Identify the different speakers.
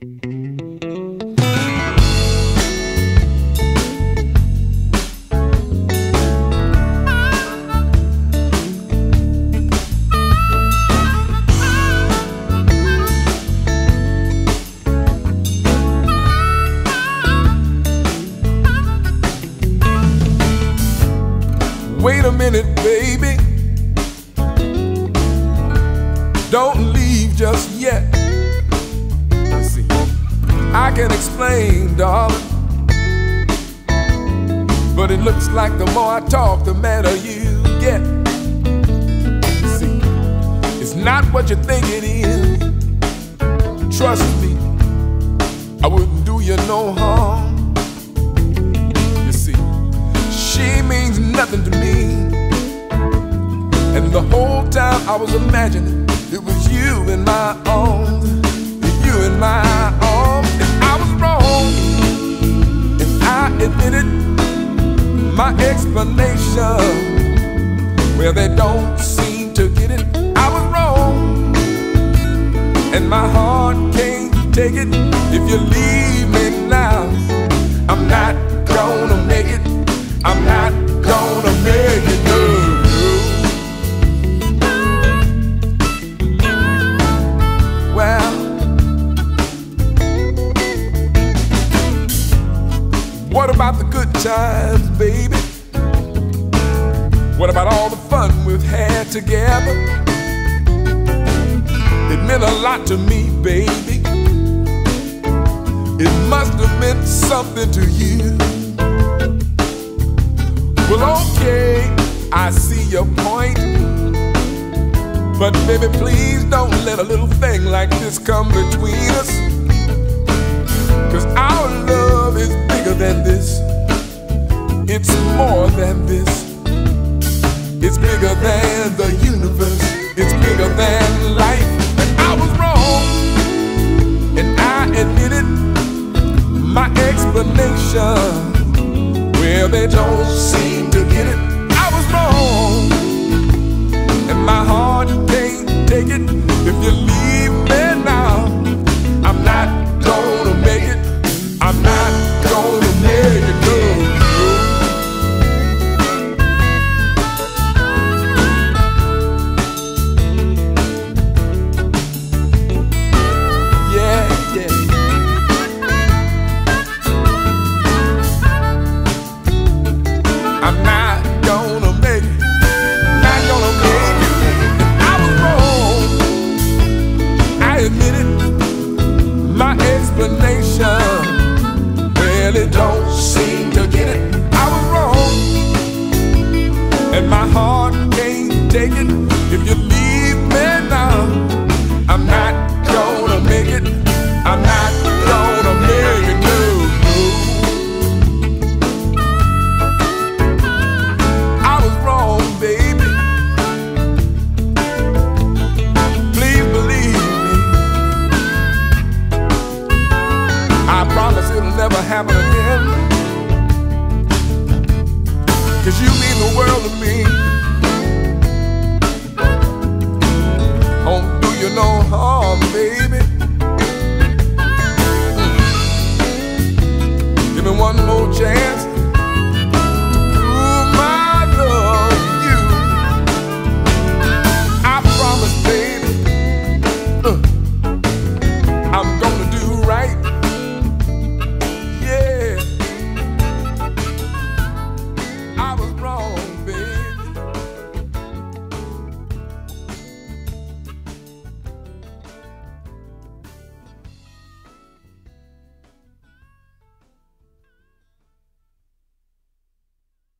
Speaker 1: Wait a minute, baby. Don't leave just yet. Let's see. I can explain, darling, but it looks like the more I talk, the madder you get. See, it's not what you think it is. Trust me, I wouldn't do you no harm. You see, she means nothing to me, and the whole time I was imagining it was you in my arms, you in my arms. And I was wrong, and I admit it. My explanation, well, they don't seem to get it. I was wrong, and my heart can't take it. If you leave me now, I'm not gonna make it. I'm not gonna make it, no. Well, what about the good times, baby? What about all the fun we've had together? It meant a lot to me, baby. It must have meant something to you. Well, okay, I see your point, but baby, please don't let a little thing like this come between us. 'Cause our love is bigger than this. It's more than this. It's bigger than the universe. It's bigger than life. And I was wrong, and I admit it. My explanation, well, they don't seem to get it. I was wrong, and my heart can't take it. If you leave me now, I'm not gonna make it. I'm not gonna make it, no. Yeah, yeah. I'm not gonna make it. Not gonna make it. I was wrong, I admit it. My explanation, well, it don't